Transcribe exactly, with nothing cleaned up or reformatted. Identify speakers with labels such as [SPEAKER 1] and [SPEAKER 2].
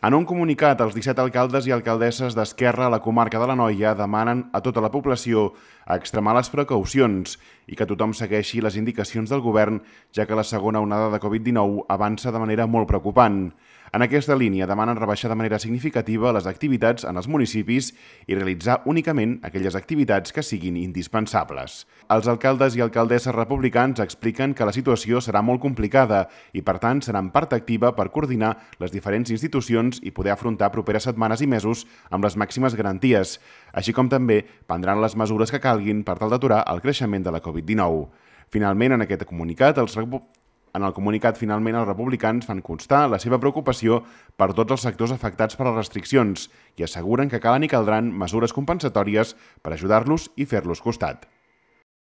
[SPEAKER 1] En un comunicat, els disset alcaldes i alcaldesses d'Esquerra a la comarca de l'Anoia demanen a tota la població a extremar les precaucions i que tothom segueixi les indicacions del govern, ja que la segona onada de Covid dinou avança de manera molt preocupant. En aquesta línia demanen rebaixar de manera significativa les activitats en els municipis i realitzar únicament aquelles activitats que siguin indispensables. Els alcaldes i alcaldesses republicans expliquen que la situació serà molt complicada i, per tant, seran part activa per coordinar les diferents institucions i poder afrontar properes setmanes i mesos amb les màximes garanties, així com també prendran les mesures que calguin per tal d'aturar el creixement de la Covid dinou. Finalment, en aquest comunicat, els En el comunicat, finalment, els republicans fan constar la seva preocupació per tots els sectors afectats per les restriccions i asseguren que calen i caldran mesures compensatòries per ajudar-los i fer-los costat.